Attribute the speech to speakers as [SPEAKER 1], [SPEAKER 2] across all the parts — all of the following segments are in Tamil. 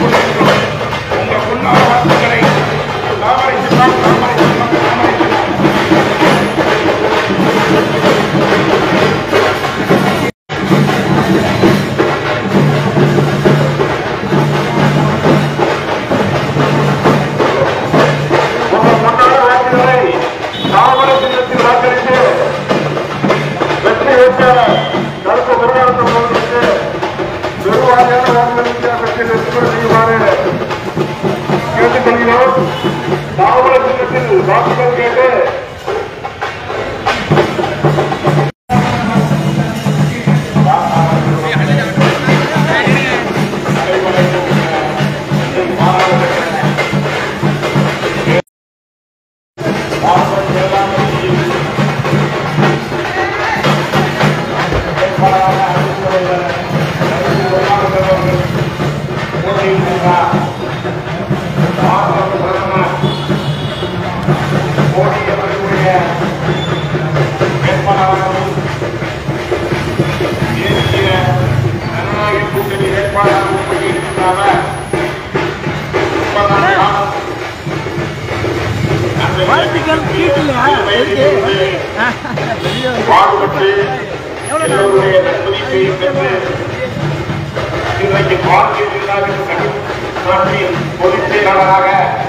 [SPEAKER 1] கொண்டிருக்கிறோம். உங்கள் பொன்னான வாக்குகளை தாமரை செல்லம் தாமரை செல்லம் தாமரை செல்லம். உங்கள் பொன்னான வாக்குகளை தாமரை செல்லத்தில் வாக்களித்து வெற்றி வேட்பாளர் கருப்பு முருகானந்தம் அவர்களுக்கு பெருவாரியான வாக்குகளுக்கு வெற்றி வெற்றி செய்யுமாறு கேட்டுக்கொள்கிறோம். தாமரை சின்னத்தில் வாக்குகள் கேட்டு பாடுபட்டு எல்லோருடைய நன்மதிப்பை பெற்று இன்றைக்கு பாரதிய நாட்டின் பொதுச் செயலாளராக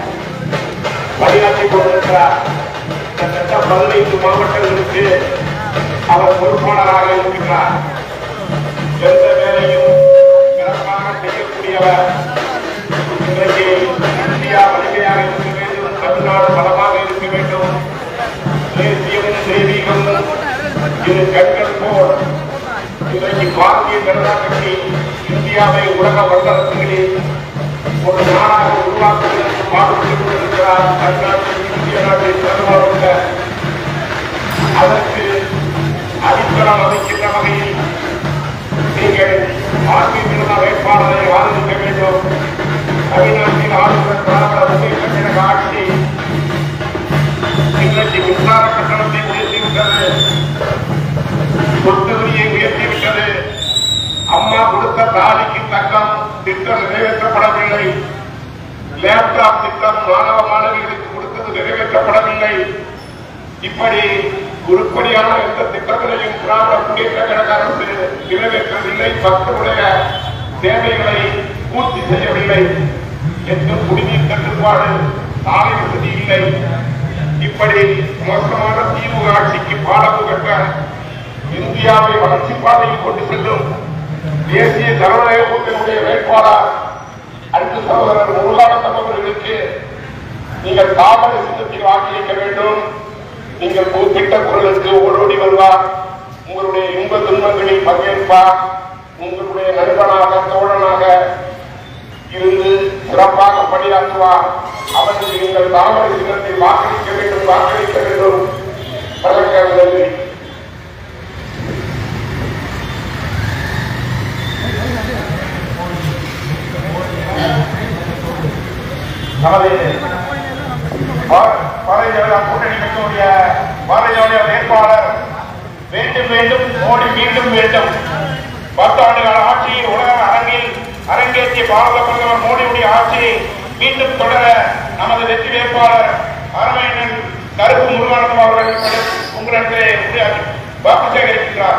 [SPEAKER 1] பணியாற்றிக் கொண்டிருக்கிறார். கிட்டத்தட்ட 15 மாவட்டங்களுக்கு அவர் பொறுப்பாளராக இருக்கின்றார். எந்த வேலையும் சிறப்பாக செய்யக்கூடியவர். இன்றைக்கு இந்தியா வலிமையாக இருக்க வேண்டும், தமிழ்நாடு பலமாக இருக்க வேண்டும், தேசியமும் தெய்வீகமும் இரு கண்கள் போல் இன்றைக்கு பாரதிய ஜனதா கட்சி இந்தியாவை உலக வல்லரசுகளில் ஒரு நாடாக உருவாக்குவதற்கு பாடுபட்டுக் கொண்டிருக்கிறார். தமிழ்நாட்டில் இந்திய நாட்டில் பெரும்பாலான அதற்கு அடித்தளம் அமைக்கின்ற வகையில் நீங்கள் பாரதிய ஜனதா வேட்பாளரை ஆதரிக்க வேண்டும். தமிழ்நாட்டில் ஆளுநர் திராவிட முன்னேற்ற கழக ஆட்சி இன்றைக்கு மின்சார கட்டணத்தை உயர்த்திவிட்டது, சொத்து வரியை உயர்த்திவிட்டது. அம்மா கொடுத்த தாலிக்கு தக்கம் திட்டம் நிறைவேற்றப்படவில்லை. லேப்டாப் திட்டம் மாணவ மாணவிகளுக்கு கொடுத்தது நிறைவேற்றப்படவில்லை. இப்படி உருப்படியான எந்த திட்டங்களையும் திராவிட முன்னேற்ற கழக அரசு நிறைவேற்றவில்லை. மக்களுடைய தேவைகளை பூர்த்தி செய்யவில்லை. எந்த குடிநீர் தட்டுப்பாடு, சாலை வசதி இல்லை. இப்படி மோசமான திமுக ஆட்சிக்கு பாடம் புகட்ட இந்தியாவை வளர்ச்சி பாதையில் கொண்டு செல்லும் தேசிய ஜனநாயக கூட்டணியுடைய வேட்பாளர் அன்பு சகோதரர் முருகானந்தம் அவர்களுக்கு நீங்கள் தாமரை சின்னத்தில் வாக்களிக்க வேண்டும். நீங்கள் குறிப்பிட்ட குரலுக்கு ஓடோடி வருவார். உங்களுடைய இன்ப துன்பங்களில் பங்கேற்பார். உங்களுடைய நண்பனாக தோழனாக இருந்து சிறப்பாக பணியாற்றுவார். அவருக்கு நீங்கள் தாமரை சின்னத்தில் வாக்களிக்க வேண்டும், வாக்களிக்க வேண்டும். வணக்கம். நன்றி. நமது பாரதிய ஜனதா கூட்டணி கட்சியுடைய பாரதிய ஜனதா வேட்பாளர் வேண்டும் வேண்டும் மோடி மீண்டும் வேண்டும். 10 ஆண்டுகால ஆட்சியில் உலக அரங்கில் அரங்கேற்றிய பாரத பிரதமர் மோடியுடைய ஆட்சியை மீண்டும் தொடர நமது வெற்றி வேட்பாளர் அரமையன் கருப்பு முருகானந்தம் அவர்கள் உங்களிடத்திலே வாக்கு சேகரிக்கின்றார்.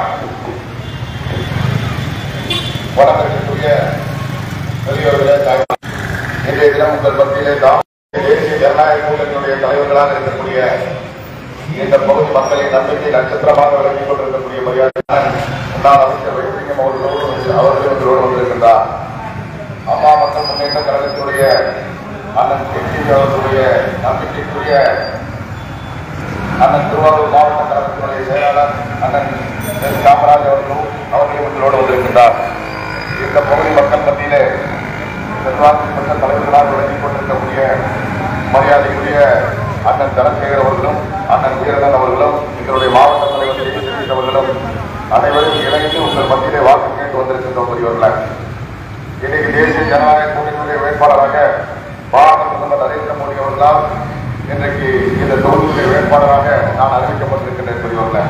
[SPEAKER 2] வணக்கத்திற்குரிய பெரியவர்களே, இன்றைய தினம் உங்கள் மத்தியிலே தேசிய ஜனநாயக கூட்டணியுடைய தலைவர்களாக இருக்கக்கூடிய இந்த பகுதி மக்களின் நம்பிக்கை நட்சத்திரமாக விளங்கிக் கொண்டிருக்கக்கூடிய மரியாதையான முன்னாள் அமைச்சர் வைத்திலிங்கம் அவர்கள் உங்களோடு வந்திருக்கின்றார். அம்மா மக்கள் முன்னேற்ற கழகத்தினுடைய அண்ணன் கேள்வி அவர்களுடைய நம்பிக்கைக்குரிய அண்ணன் திருவாரூர் மாவட்ட கழகத்தினுடைய செயலாளர் அண்ணன் எஸ் காமராஜ் அவர்களும் உங்களோடு வந்திருக்கின்றார். இந்த பகுதி மக்கள் மத்தியிலே செல்வாக்கு பெற்ற தலைவர்களாக விளங்கிக் கொண்டிருக்கக்கூடிய மரியாதைக்குரிய அண்ணன் தனசேகர் அவர்களும் அண்ணன் வீரதன் அவர்களும் எங்களுடைய மாவட்ட தலைவர் அவர்களும் அனைவரும் இணைந்து உங்கள் மத்தியிலே வாக்கு கேட்டு வந்திருக்கின்றோம். பெரியவர்கள், இன்றைக்கு தேசிய ஜனநாயக கூட்டணியுடைய வேட்பாளராக பாரத பிரதமர் நரேந்திர மோடி அவர்களால் இன்றைக்கு இந்த தொகுதியுடைய வேட்பாளராக நான் அறிவிக்கப்பட்டிருக்கின்றேன். பெரியவர்கள்,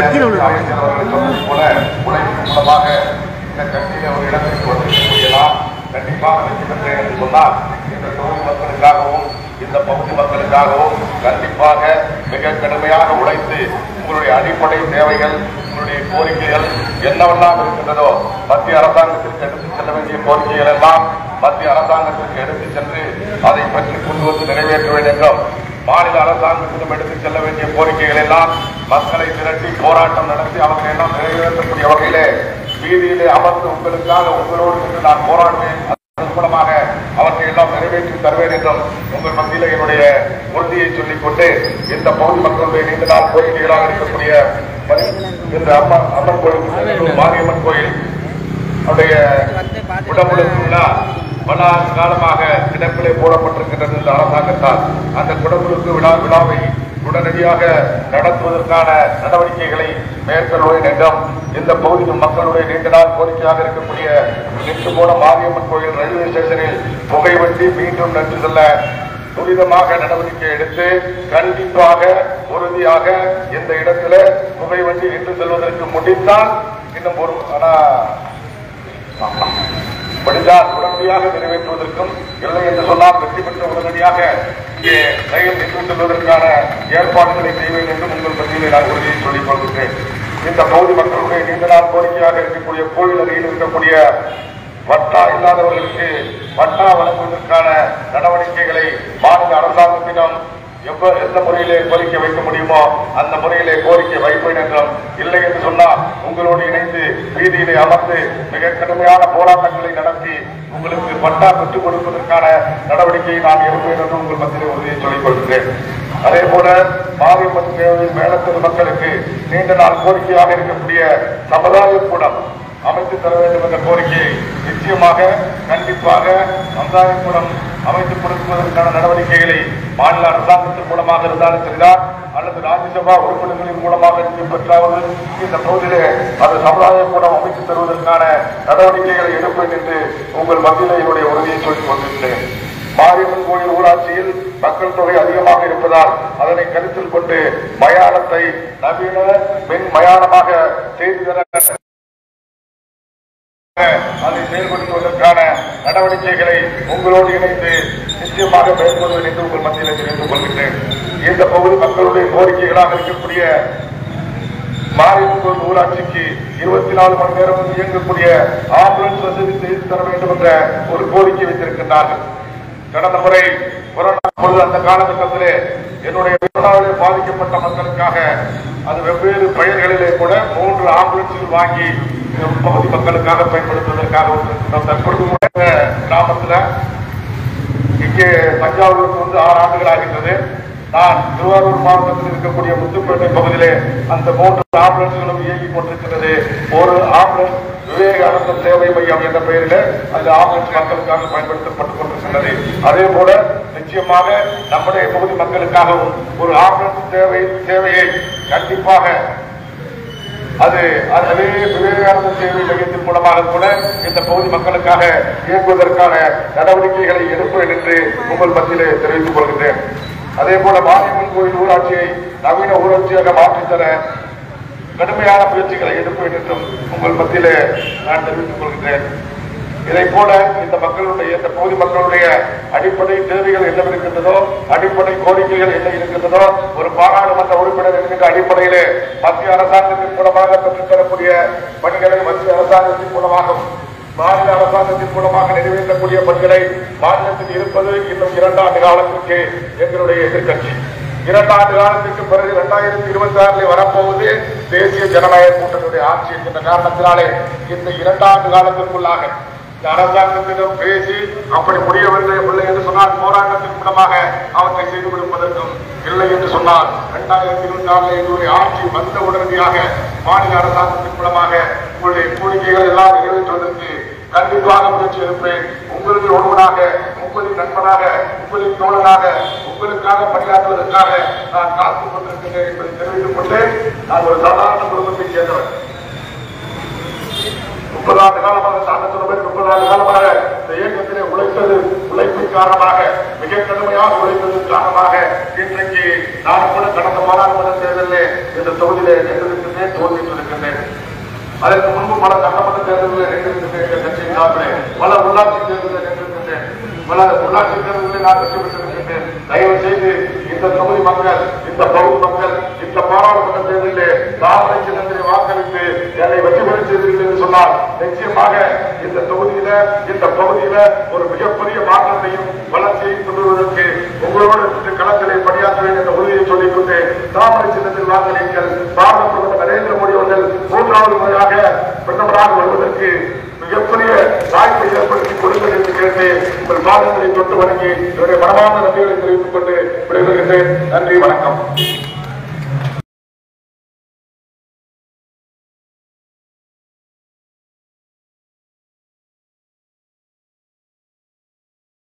[SPEAKER 2] போல உழைப்பு மூலமாக இந்த கட்சியில் ஒரு இடத்திற்கு வந்திருக்கக்கூடிய நாம் கண்டிப்பாக வெற்றி பெற்றேன் என்று சொன்னால் இந்த தொகுதி மக்களுக்காகவும் இந்த பகுதி மக்களுக்காகவும் கண்டிப்பாக மிக கடுமையாக உழைத்து உங்களுடைய அடிப்படை தேவைகள், உங்களுடைய கோரிக்கைகள் என்னவெல்லாம் இருக்கின்றதோ மத்திய அரசாங்கத்திற்கு எடுத்துச் செல்ல வேண்டிய கோரிக்கைகள் எல்லாம் மத்திய அரசாங்கத்திற்கு எடுத்துச் சென்று அதை பற்றி கொண்டு வந்து நிறைவேற்ற வேண்டும். மாநில அரசாங்கத்திடம் எடுத்துச் செல்ல வேண்டிய கோரிக்கைகள் எல்லாம் மக்களை திரட்டி போராட்டம் நடத்தி அவர்கள் எல்லாம் நிறைவேற்றக்கூடிய வகையிலே வீதியிலே அமர்ந்து உங்களுக்காக உங்களோடு சென்று நான் போராடுவேன். அதன் மூலமாக அவற்றை எல்லாம் நிறைவேற்றி தருவேன் என்றும் உங்கள் மத்தியில் என்னுடைய உறுதியை சொல்லிக் கொண்டு இந்த பகுதி மக்களுடைய நீண்ட நாள் கோரிக்கைகளாக இருக்கக்கூடிய இந்த அம்மன் கோயில், மாரியம்மன் கோயில் அவருடைய குடமுழுக்கு பல காலமாக கிடப்பிலே போடப்பட்டிருக்கின்றது இந்த அரசாங்கத்தால். அந்த குடமுழுக்கு விழாவை உடனடியாக நடத்துவதற்கான நடவடிக்கைகளை மேற்கொள்வேன் என்றும் இந்த பகுதி மக்களுடைய நீண்ட நாள் கோரிக்கையாக இருக்கக்கூடிய நின்று போன மாரியம்மன் கோயில் ரயில்வே ஸ்டேஷனில் புகைவண்டி மீண்டும் நின்று செல்ல துரிதமாக நடவடிக்கை எடுத்து கண்டிப்பாக உறுதியாக இந்த இடத்துல புகைவண்டி நின்று செல்வதற்கு முடிந்தால் இன்னும் ஒரு படித்தால் உடனடியாக நிறைவேற்றுவதற்கும் இல்லை என்று சொன்னால் வெற்றி பெற்ற உடனடியாக இங்கே ரயில் நின்று செல்வதற்கான ஏற்பாடுகளை செய்வேன் என்றும் உங்கள் மத்தியிலே நான் உறுதியை சொல்லிக் கொள்கின்றேன். இந்த பகுதி மக்களுடைய நீண்ட நாள் கோரிக்கையாக இருக்கக்கூடிய கோயில் அருகில் இருக்கக்கூடிய பட்டா இல்லாதவர்களுக்கு பட்டா வழங்குவதற்கான நடவடிக்கைகளை மாநில அரசாங்கத்திடம் எந்த முறையிலே கோரிக்கை வைக்க முடியுமோ அந்த முறையிலே கோரிக்கை வைப்பேன் என்றும், இல்லை என்று சொன்னால் உங்களோடு இணைந்து வீதியிலே அமர்ந்து மிக கடுமையான போராட்டங்களை நடத்தி உங்களுக்கு பட்டா பெற்றுக் கொடுப்பதற்கான நடவடிக்கையை நான் எடுப்பேன் என்று உங்கள் மத்தியிலே உறுதியை சொல்லிக் கொள்கிறேன். அதே போல மாரியம்மன் கோயில் மேலத்தெரு மக்களுக்கு நீண்ட நாள் கோரிக்கையாக இருக்கக்கூடிய சமுதாய கூடம் அமைத்து தர வேண்டும் என்ற கோரிக்கையை நிச்சயமாக கண்டிப்பாக சமுதாய கூடம் அமைத்துக் கொடுப்பதற்கான நடவடிக்கைகளை மாநில அரசாங்கத்தின் மூலமாக இருந்தாலும் சரிதான் அல்லது ராஜ்யசபா உறுப்பினர்களின் மூலமாக பெற்றாவது இந்த பகுதியிலே அந்த சமுதாய கூடம் அமைத்து தருவதற்கான நடவடிக்கைகளை எடுப்பேன் என்று உங்கள் மத்தியில் என்னுடைய உறுதியை சொல்லிக் கொண்டிருக்கிறேன். மாரியம்மன் கோயில் ஊராட்சியில் மக்கள் தொகை அதிகமாக இருப்பதால் அதனை கருத்தில் கொண்டு மயானத்தை நவீன மின் மயானமாக செய்து தர அதை செயல்படுத்துவதற்கான நடவடிக்கைகளை உங்களோடு இணைந்து நிச்சயமாக மேற்கொள்வேன் என்று உங்கள் மத்தியில் தெரிவித்துக் கொள்கின்றேன். இந்த பகுதி மக்களுடைய கோரிக்கைகளாக இருக்கக்கூடிய மாரியம்மன் கோயில் ஊராட்சிக்கு 24 மணி நேரம் இயங்கக்கூடிய ஆம்புலன்ஸ் வசதி செய்து தர வேண்டும் என்ற ஒரு கோரிக்கை வைத்திருக்கின்றார்கள். கடந்த முறை கொரோனா பொழுது அந்த காலகட்டத்திலே என்னுடைய கொரோனாவிலே பாதிக்கப்பட்ட மக்களுக்காக அது வெவ்வேறு பெயர்களிலே கூட 3 ஆம்புலன்ஸ்கள் வாங்கி பகுதி மக்களுக்காக பயன்படுத்துவதற்காக தற்பொழுது கிராமத்தில் இங்கே தஞ்சாவூருக்கு வந்து 6 ஆண்டுகள் ஆகின்றது. நான் திருவாரூர் மாவட்டத்தில் இருக்கக்கூடிய முத்துப்பேட்டை பகுதியிலே அந்த 3 ஆம்புலன்ஸ்களும் இயங்கிக் கொண்டிருக்கிறது. ஒரு ஆம்புலன்ஸ் விவேகானந்த சேவை மையம் என்ற பெயரில் அந்த ஆம்புலன்ஸ் மக்களுக்காக பயன்படுத்தப்பட்டுக் கொண்டிருக்கின்றது. அதே போல நிச்சயமாக நம்முடைய பகுதி மக்களுக்காகவும் ஒரு ஆம்புலன்ஸ் சேவையை கண்டிப்பாக அதே விவேகானந்த சேவை மையத்தின் மூலமாக கூட இந்த பகுதி மக்களுக்காக இயக்குவதற்கான நடவடிக்கைகளை எடுப்பேன் என்று உங்கள் மத்தியிலே தெரிவித்துக் கொள்கின்றேன். அதே போல மாரியம்மன் கோயில் ஊராட்சியை நவீன ஊராட்சியாக மாற்றித்தர கடுமையான முயற்சிகளை எடுப்பேன் என்றும் உங்கள் மத்தியிலே நான் தெரிவித்துக் கொள்கின்றேன். இதை போல இந்த பகுதி மக்களுடைய அடிப்படை தேவைகள் என்ன இருக்கின்றதோ, அடிப்படை கோரிக்கைகள் என்ன இருக்கின்றதோ, ஒரு பாராளுமன்ற உறுப்பினர் என்கின்ற அடிப்படையிலே மத்திய அரசாங்கத்தின் மூலமாக பெற்றுத்தரக்கூடிய பணிகளை மத்திய அரசாங்கத்தின் மூலமாகவும் மாநில அரசாங்கத்தின் மூலமாக நிறைவேற்றக்கூடிய பணிகளை மாநிலத்தில் இருப்பது இன்னும் 2 ஆண்டு காலத்திற்கு எங்களுடைய எதிர்கட்சி. 2 ஆண்டு காலத்திற்கு பிறகு 2026 வரப்போவது தேசிய ஜனநாயக கூட்டணியுடைய ஆட்சி என்கின்ற காரணத்தினாலே இந்த 2 ஆண்டு காலத்திற்குள்ளாக இந்த அரசாங்கத்திடம் பேசி அப்படி முடியவில்லை என்று சொன்னால் போராட்டத்தின் மூலமாக அவற்றை செய்து கொடுப்பதற்கும், இல்லை என்று சொன்னால் 2026 எங்களுடைய ஆட்சி வந்த உடனடியாக மாநில அரசாங்கத்தின் மூலமாக உங்களுடைய கோரிக்கைகள் எல்லாம் நிறைவேற்றுவதற்கு கண்டிப்பாக முயற்சி எடுப்பேன். உங்களில் ஒருவனாக, உங்களின் நண்பனாக, உங்களின் தோழனாக, உங்களுக்காக பணியாற்றுவதற்காக நான் காத்துக் கொண்டிருக்கின்றேன் என்பதை தெரிவித்துக் கொண்டு, நான் ஒரு சாதாரண குடும்பத்தை சேர்ந்தவர். 30 ஆண்டு காலமாக சாண்டத்துடன் 30 ஆண்டு காலமாக இந்த இயக்கத்திலே உழைப்பின் காரணமாக மிக கடுமையாக உழைப்பதன் காரணமாக இன்றைக்கு நான் கூட கடந்த பாராளுமன்ற தேர்தலில் இந்த தொகுதியிலே நின்றிருக்கின்றேன், தோல்வித்திருக்கின்றேன். அதற்கு முன்பு பல சட்டமன்ற தேர்தலில் நின்றிருக்கின்ற கட்சியின் சார்பிலே பல உள்ளாட்சி தேர்தலில் பல உள்ளாட்சி தேர்தலில் நான் வெற்றி பெற்றிருக்கின்றேன். தயவு செய்து இந்த தொகுதி மக்கள், இந்த பகுதி மக்கள், இந்த பாராளுமன்ற தேர்தலிலே தாமரை சின்னத்திலே வாக்களித்து என்னை வெற்றி பெற செய்தீர்கள் என்று சொன்னால் நிச்சயமாக இந்த தொகுதியில, இந்த பகுதியில ஒரு மிகப்பெரிய மாற்றத்தையும் வளர்ச்சியையும் கொண்டு வருவதற்கு உங்களோடு களத்திலே பணியாற்றுவேன் என்ற உறுதியை சொல்லிக் கொண்டு தாமரை சின்னத்தில் வாக்களியுங்கள். பாரத பிரதமர் நரேந்திர மோடி அவர்கள் 3வது முறையாக பிரதமராக வருவதற்கு மிகப்பெரிய வாய்ப்பை ஏற்படுத்தி கொடுங்கள் என்று கேட்டு உங்கள் பாதங்களை தொட்டு வணங்கி என்னுடைய மனமார்ந்த நன்றிகளை தெரிவித்துக் கொண்டு விடைபெறுகின்றேன். நன்றி, வணக்கம்.